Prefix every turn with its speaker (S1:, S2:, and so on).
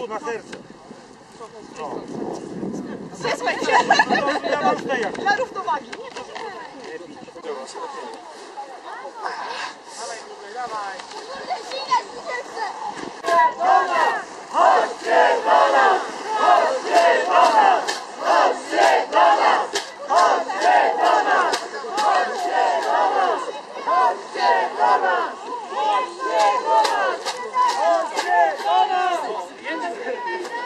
S1: tu na serce. No.
S2: Zesłaj się!
S1: Ja mam zdejak.
S2: Dla równowagi.
S1: Dawaj.
S3: Chodźcie do nas! Chodźcie do nas! Chodźcie do nas! Chodźcie do nas! Chodźcie do nas! Chodźcie do nas! Chodźcie do nas! Chodźcie do nas!